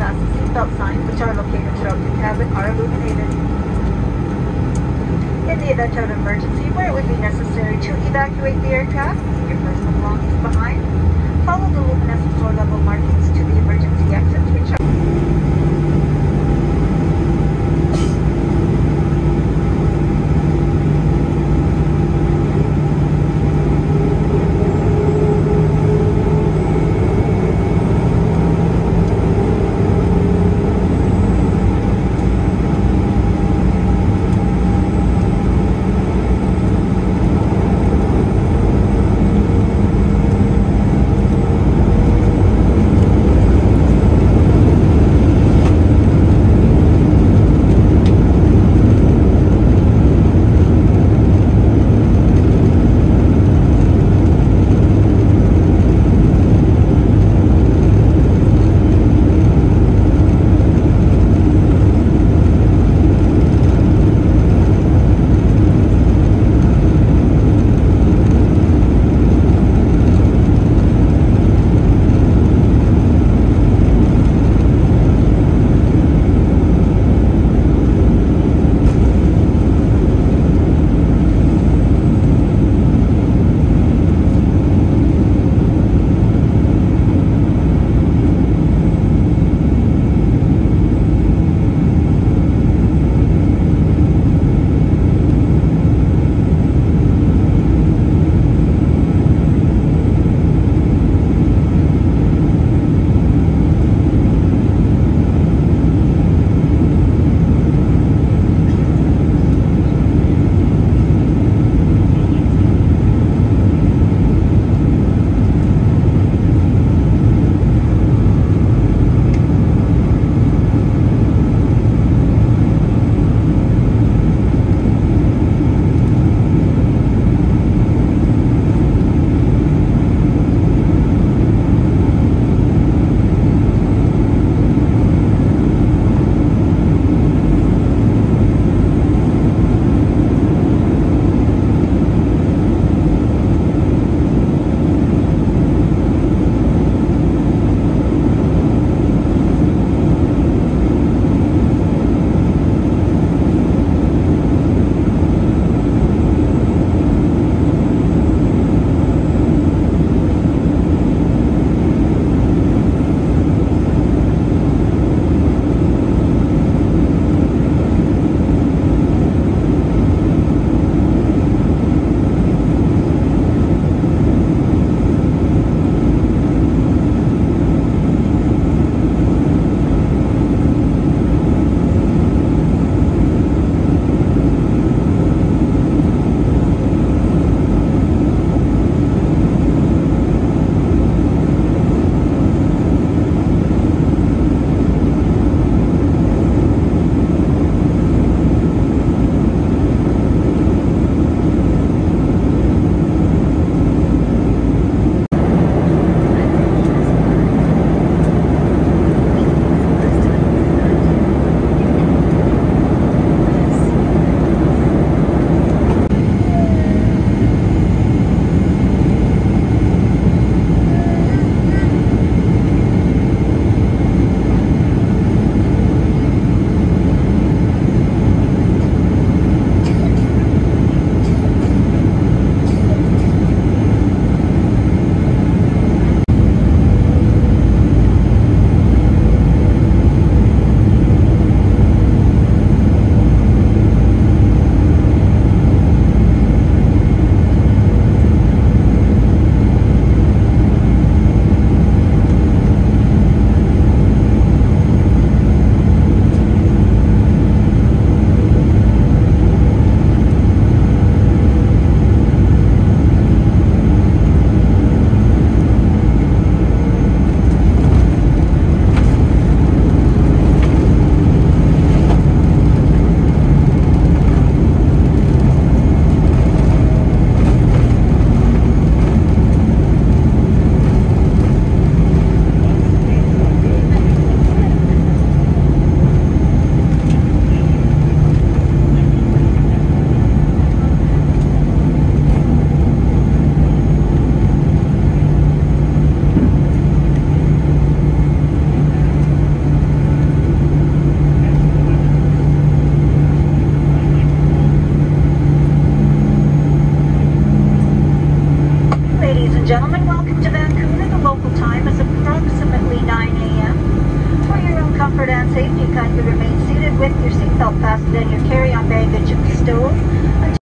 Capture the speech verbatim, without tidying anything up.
fasten seatbelt signs, which are located throughout the cabin, are illuminated. In the event of an emergency where it would be necessary to evacuate the aircraft, leave your personal belongings behind. Follow the luminescent floor level markings to the emergency exits, which are Gentlemen, welcome to Vancouver. The local time is approximately nine A M For your own comfort and safety, kindly remain seated with your seatbelt fastened and your carry-on baggage stowed